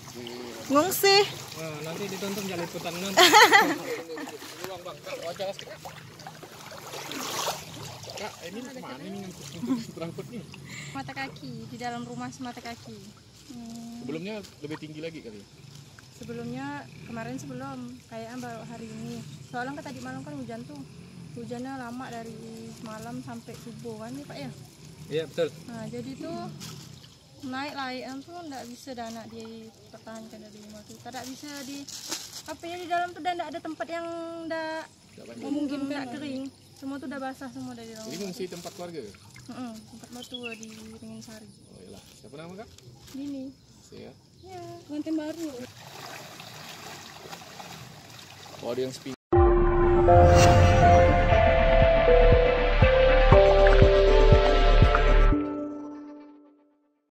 Ngungsi. Nah, nanti ditonton jadi liputan nanti. Bang, wajah Kak, ini kemana nih ngangkut nih? Mata kaki, di dalam rumah semata kaki. Sebelumnya lebih tinggi lagi kali ya? Sebelumnya, kemarin sebelum, kayaknya baru hari ini. Soalnya kan tadi malam kan hujan tuh. Hujannya lama dari malam sampai subuh kan ya Pak ya? Iya betul. Nah jadi tuh naik layan tuh nggak bisa dana dipertahankan dari rumah tuh. Tidak bisa di apa ya di dalam tuh dan nggak ada tempat yang nggak memungkinkan kering. Semua tuh udah basah semua dari dalam. Ini ngungsi tempat keluarga ya? Tempat batu di Ringin Sari. Oh iyalah. Siapa nama Kak? Ini. Saya. Ya, pengantin baru. Oh ada yang speak.